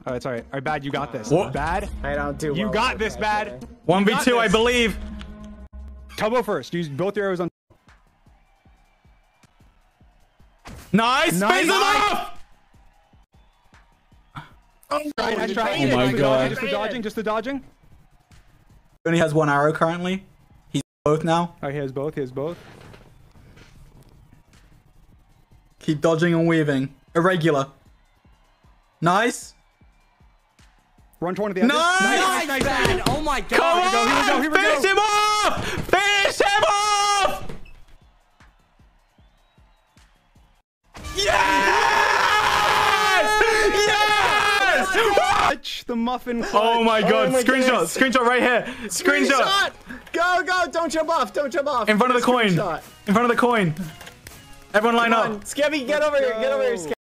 Oh, it's all right. All right, Bad, you got this. What? Bad. I don't do. You well got with this, that, Bad. okay. 1v2, I believe. Tubbo first. Use both your arrows on. Nice. Nice. Face him off. Nice try. Oh my God. Just the dodging. Just the dodging. He only has one arrow currently. He's both now. Oh, he has both. He has both. Keep dodging and weaving. Irregular. Nice. Run toward the other. Nice. Nice. Bad. Oh my God. Come on. Here we go. Finish him off. Finish him off. Yes! Yes! Clutch, the muffin clutch. Oh my God. Oh my Screenshot. goodness. Screenshot right here. Screenshot. Go, go. Don't jump off. Don't jump off. In front of the coin. Screenshot. In front of the coin. Everyone line Come on. up. Skeppy, get over here. Get over here, Skeppy.